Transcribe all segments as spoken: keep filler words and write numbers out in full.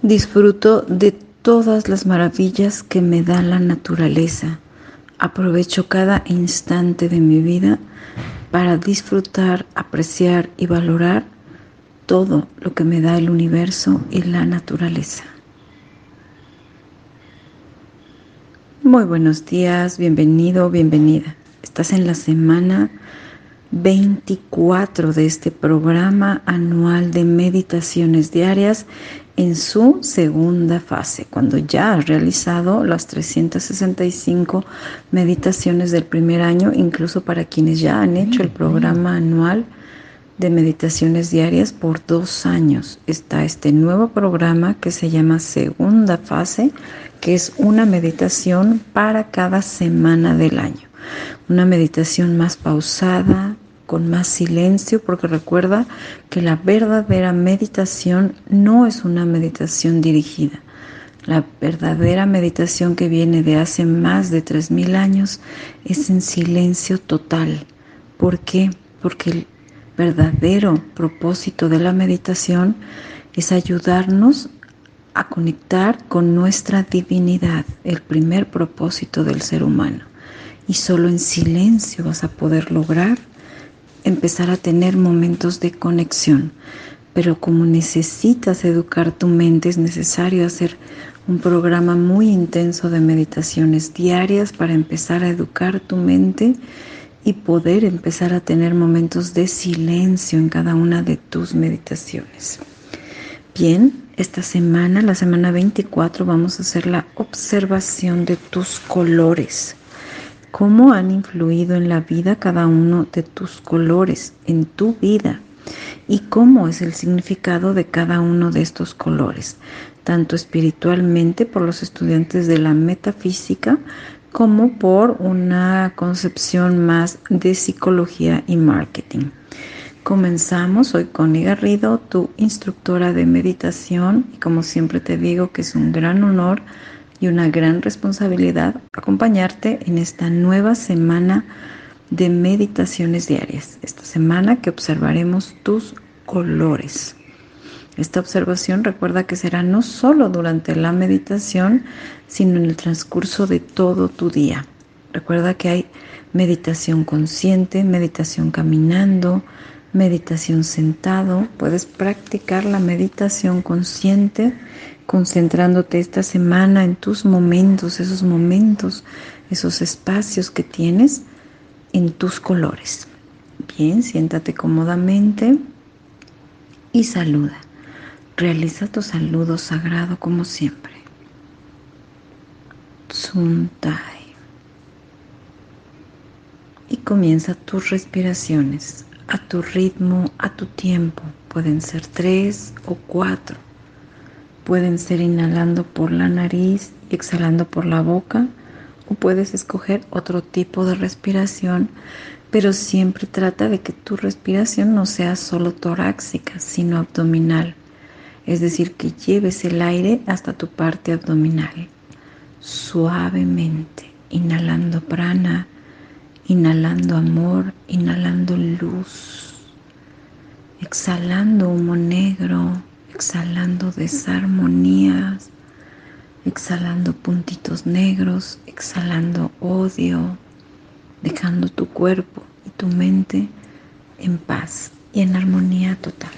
Disfruto de todas las maravillas que me da la naturaleza. Aprovecho cada instante de mi vida para disfrutar, apreciar y valorar todo lo que me da el universo y la naturaleza. Muy buenos días, bienvenido, bienvenida. Estás en la semana veinticuatro de este programa anual de meditaciones diarias en su segunda fase, cuando ya has realizado las trescientas sesenta y cinco meditaciones del primer año, incluso para quienes ya han hecho el programa anual de meditaciones diarias por dos años. Está este nuevo programa que se llama segunda fase, que es una meditación para cada semana del año. Una meditación más pausada, con más silencio, porque recuerda que la verdadera meditación no es una meditación dirigida. La verdadera meditación que viene de hace más de tres mil años es en silencio total. ¿Por qué? Porque el verdadero propósito de la meditación es ayudarnos a conectar con nuestra divinidad, el primer propósito del ser humano. Y solo en silencio vas a poder lograr empezar a tener momentos de conexión. Pero como necesitas educar tu mente, es necesario hacer un programa muy intenso de meditaciones diarias para empezar a educar tu mente y poder empezar a tener momentos de silencio en cada una de tus meditaciones. Bien, esta semana, la semana veinticuatro, vamos a hacer la observación de tus colores. ¿Cómo han influido en la vida cada uno de tus colores, en tu vida? ¿Y cómo es el significado de cada uno de estos colores? Tanto espiritualmente por los estudiantes de la metafísica como por una concepción más de psicología y marketing. Comenzamos hoy con Connie Garrido, tu instructora de meditación, y como siempre te digo que es un gran honor y una gran responsabilidad acompañarte en esta nueva semana de meditaciones diarias. Esta semana que observaremos tus colores. Esta observación recuerda que será no solo durante la meditación, sino en el transcurso de todo tu día. Recuerda que hay meditación consciente, meditación caminando, meditación sentado. Puedes practicar la meditación consciente concentrándote esta semana en tus momentos, esos momentos, esos espacios que tienes en tus colores. Bien, siéntate cómodamente y saluda. Realiza tu saludo sagrado como siempre. Tsuntai. Y comienza tus respiraciones a tu ritmo, a tu tiempo. Pueden ser tres o cuatro. Pueden ser inhalando por la nariz y exhalando por la boca, o puedes escoger otro tipo de respiración, pero siempre trata de que tu respiración no sea solo torácica, sino abdominal. Es decir, que lleves el aire hasta tu parte abdominal, suavemente, inhalando prana, inhalando amor, inhalando luz, exhalando humo negro, exhalando desarmonías, exhalando puntitos negros, exhalando odio, dejando tu cuerpo y tu mente en paz y en armonía total.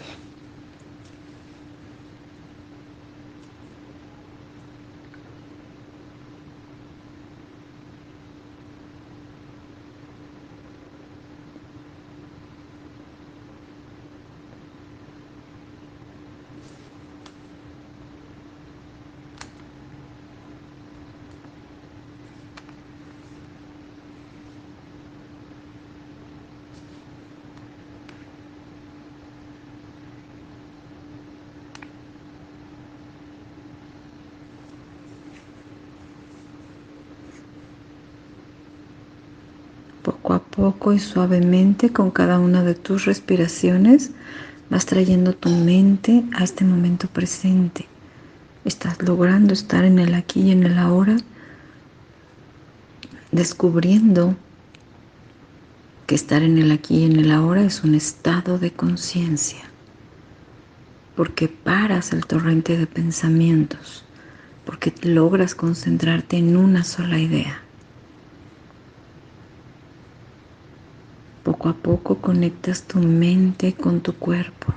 Poco a poco y suavemente, con cada una de tus respiraciones, vas trayendo tu mente a este momento presente. Estás logrando estar en el aquí y en el ahora, descubriendo que estar en el aquí y en el ahora es un estado de conciencia. porque paras el torrente de pensamientos, porque logras concentrarte en una sola idea. Poco a poco conectas tu mente con tu cuerpo.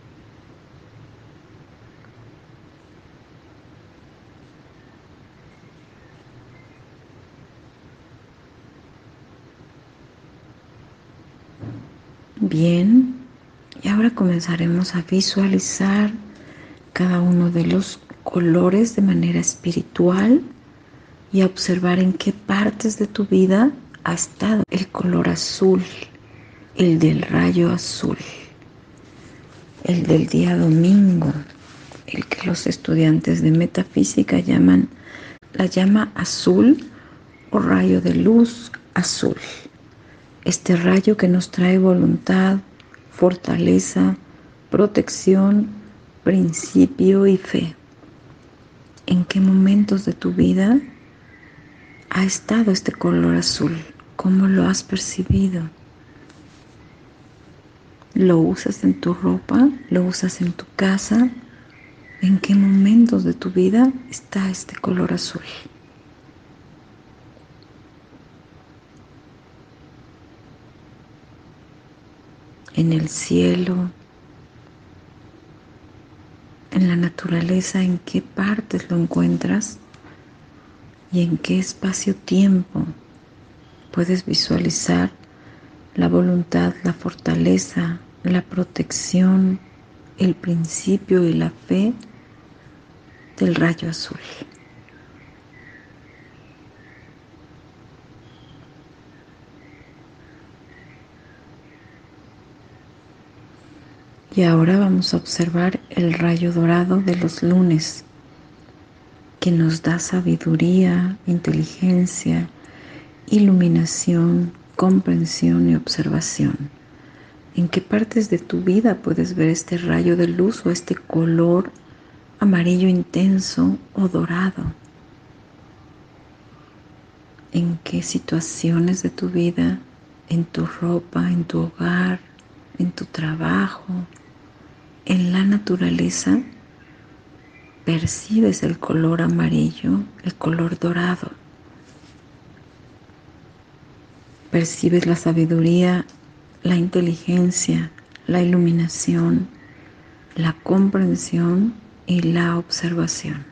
Bien, y ahora comenzaremos a visualizar cada uno de los colores de manera espiritual y a observar en qué partes de tu vida ha estado el color azul, el del rayo azul, el del día domingo, el que los estudiantes de metafísica llaman la llama azul o rayo de luz azul. Este rayo que nos trae voluntad, fortaleza, protección, principio y fe. ¿En qué momentos de tu vida ha estado este color azul? ¿Cómo lo has percibido? ¿Lo usas en tu ropa? ¿Lo usas en tu casa? ¿En qué momentos de tu vida está este color azul? En el cielo, en la naturaleza, ¿en qué partes lo encuentras? ¿Y en qué espacio-tiempo puedes visualizar la voluntad, la fortaleza, la protección, el principio y la fe del rayo azul? Y ahora vamos a observar el rayo dorado de los lunes, que nos da sabiduría, inteligencia, iluminación, comprensión y observación. ¿En qué partes de tu vida puedes ver este rayo de luz o este color amarillo intenso o dorado? ¿En qué situaciones de tu vida, en tu ropa, en tu hogar, en tu trabajo, en la naturaleza, percibes el color amarillo, el color dorado? Percibes la sabiduría, la inteligencia, la iluminación, la comprensión y la observación.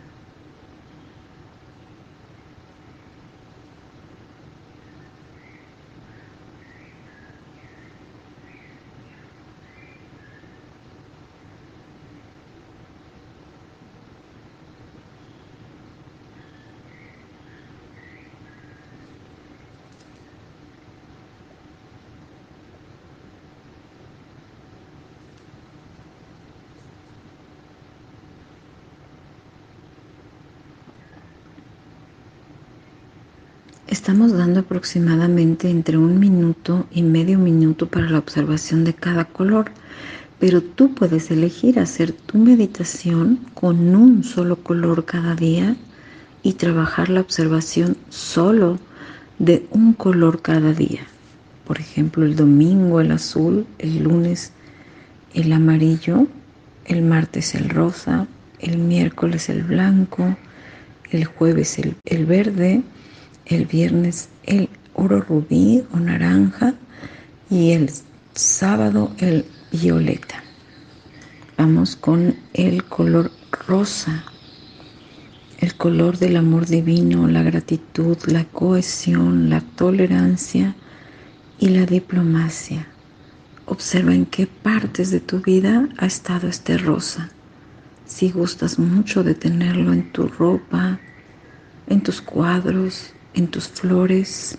Estamos dando aproximadamente entre un minuto y medio minuto para la observación de cada color, pero tú puedes elegir hacer tu meditación con un solo color cada día y trabajar la observación solo de un color cada día. Por ejemplo, el domingo el azul, el lunes el amarillo, el martes el rosa, el miércoles el blanco, el jueves el, el verde, el viernes el oro rubí o naranja y el sábado el violeta. Vamos con el color rosa, el color del amor divino, la gratitud, la cohesión, la tolerancia y la diplomacia. Observa en qué partes de tu vida ha estado este rosa. Si gustas mucho de tenerlo en tu ropa, en tus cuadros, en tus flores.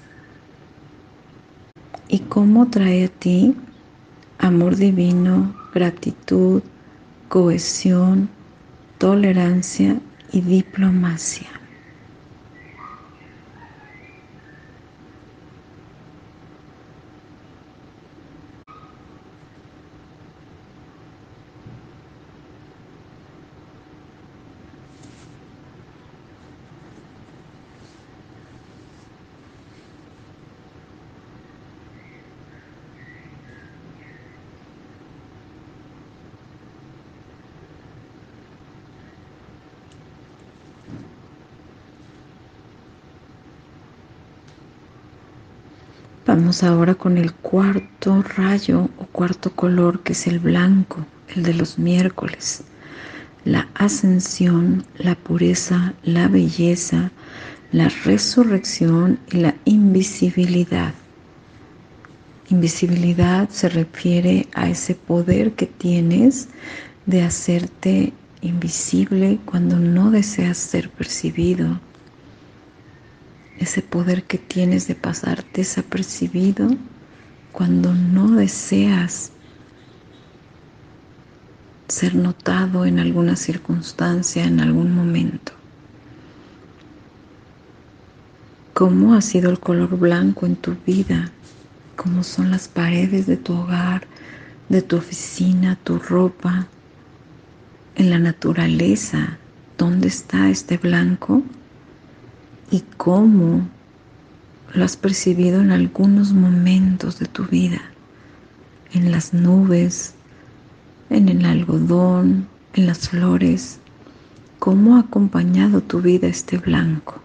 Y cómo trae a ti amor divino, gratitud, cohesión, tolerancia y diplomacia. Vamos ahora con el cuarto rayo o cuarto color, que es el blanco, el de los miércoles. La ascensión, la pureza, la belleza, la resurrección y la invisibilidad. Invisibilidad se refiere a ese poder que tienes de hacerte invisible cuando no deseas ser percibido. Ese poder que tienes de pasar desapercibido cuando no deseas ser notado en alguna circunstancia, en algún momento. ¿Cómo ha sido el color blanco en tu vida? ¿Cómo son las paredes de tu hogar, de tu oficina, tu ropa? En la naturaleza, ¿dónde está este blanco? ¿Y cómo lo has percibido en algunos momentos de tu vida? En las nubes, en el algodón, en las flores. ¿Cómo ha acompañado tu vida este blanco?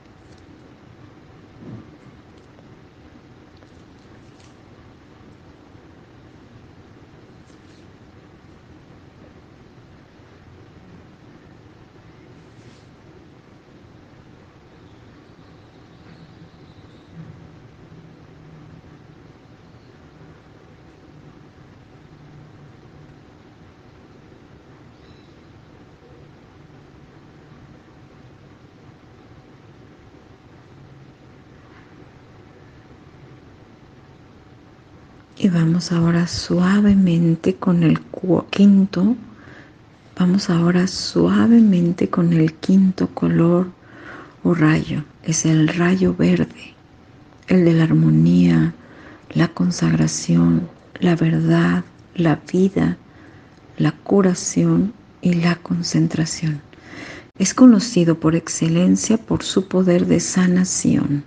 Y vamos ahora suavemente con el quinto, vamos ahora suavemente con el quinto color o rayo. Es el rayo verde, el de la armonía, la consagración, la verdad, la vida, la curación y la concentración. Es conocido por excelencia por su poder de sanación.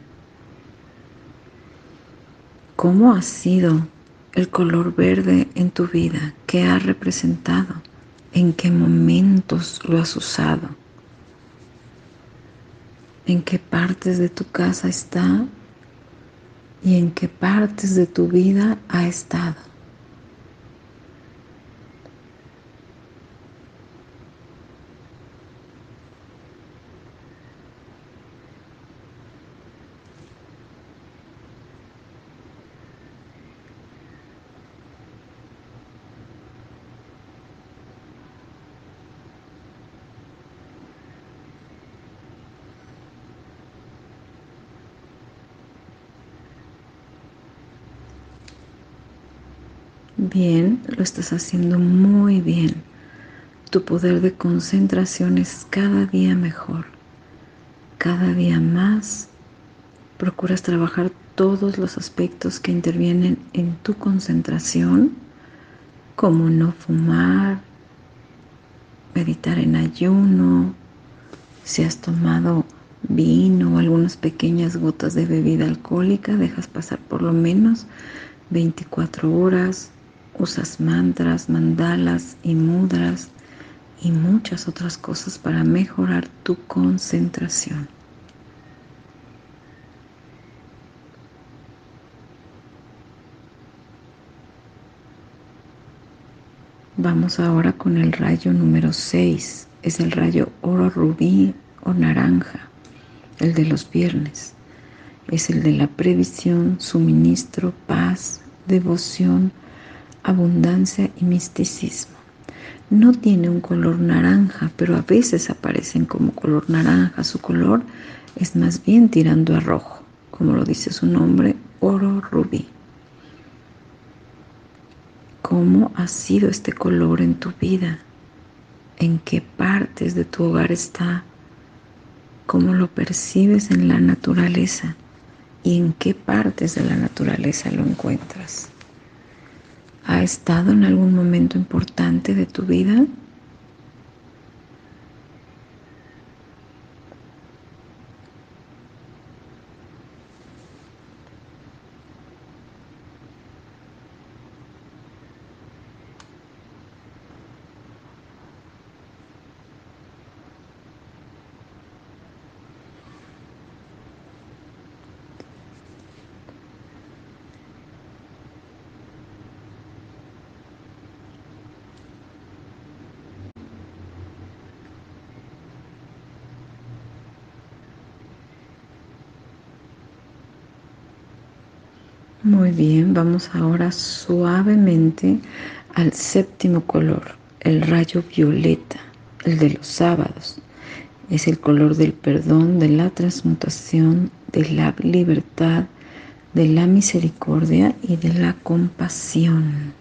¿Cómo ha sido el color verde en tu vida? ¿Qué ha representado? ¿En qué momentos lo has usado? ¿En qué partes de tu casa está? ¿Y en qué partes de tu vida ha estado? Bien, lo estás haciendo muy bien. Tu poder de concentración es cada día mejor. Cada día más procuras trabajar todos los aspectos que intervienen en tu concentración, como no fumar, meditar en ayuno, si has tomado vino o algunas pequeñas gotas de bebida alcohólica, dejas pasar por lo menos veinticuatro horas, usas mantras, mandalas y mudras y muchas otras cosas para mejorar tu concentración. Vamos ahora con el rayo número seis. Es el rayo oro rubí o naranja, el de los viernes. Es el de la previsión, suministro, paz, devoción, abundancia y misticismo. No tiene un color naranja, pero a veces aparecen como color naranja. Su color es más bien tirando a rojo, como lo dice su nombre, oro rubí. ¿Cómo ha sido este color en tu vida? ¿En qué partes de tu hogar está? ¿Cómo lo percibes en la naturaleza? ¿Y en qué partes de la naturaleza lo encuentras? ¿Ha estado en algún momento importante de tu vida? Muy bien, vamos ahora suavemente al séptimo color, el rayo violeta, el de los sábados. Es el color del perdón, de la transmutación, de la libertad, de la misericordia y de la compasión.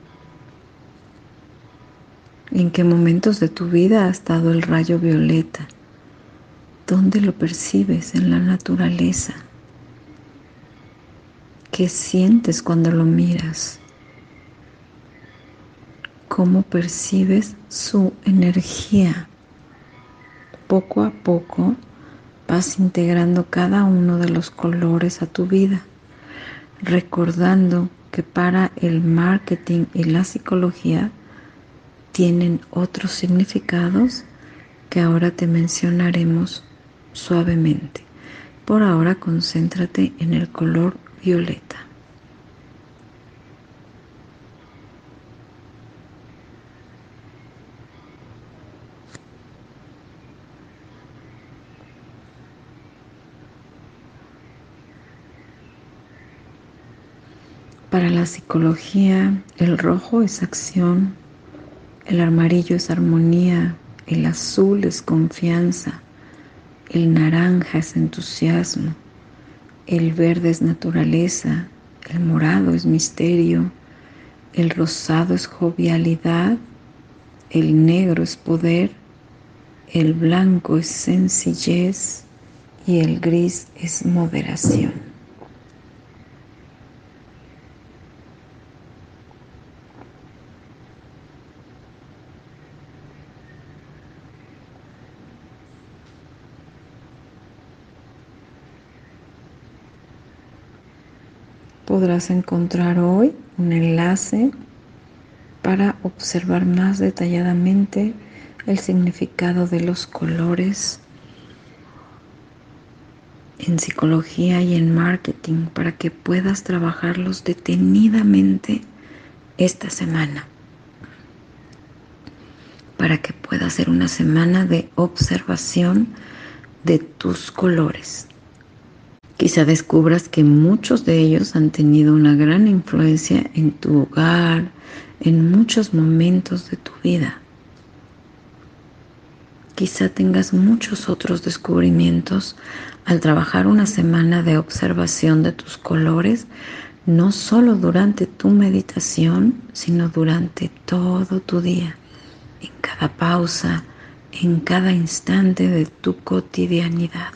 ¿En qué momentos de tu vida ha estado el rayo violeta? ¿Dónde lo percibes en la naturaleza? ¿Qué sientes cuando lo miras? ¿Cómo percibes su energía? Poco a poco vas integrando cada uno de los colores a tu vida, recordando que para el marketing y la psicología tienen otros significados que ahora te mencionaremos suavemente. Por ahora concéntrate en el color violeta. Para la psicología, el rojo es acción, el amarillo es armonía, el azul es confianza, el naranja es entusiasmo, el verde es naturaleza, el morado es misterio, el rosado es jovialidad, el negro es poder, el blanco es sencillez y el gris es moderación. Podrás encontrar hoy un enlace para observar más detalladamente el significado de los colores en psicología y en marketing para que puedas trabajarlos detenidamente esta semana, para que pueda ser una semana de observación de tus colores. Quizá descubras que muchos de ellos han tenido una gran influencia en tu hogar, en muchos momentos de tu vida. Quizá tengas muchos otros descubrimientos al trabajar una semana de observación de tus colores, no solo durante tu meditación, sino durante todo tu día, en cada pausa, en cada instante de tu cotidianidad.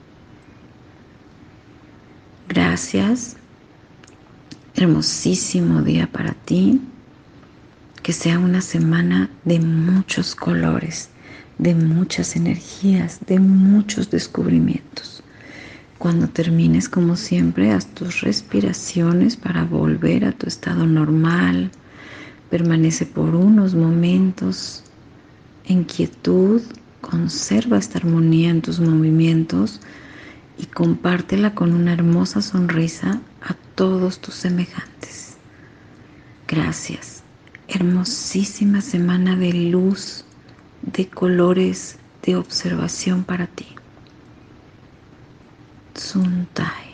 Gracias. Hermosísimo día para ti. Que sea una semana de muchos colores, de muchas energías, de muchos descubrimientos. Cuando termines, como siempre, haz tus respiraciones para volver a tu estado normal. Permanece por unos momentos en quietud, conserva esta armonía en tus movimientos y compártela con una hermosa sonrisa a todos tus semejantes. Gracias. Hermosísima semana de luz, de colores, de observación para ti. Tsuntai.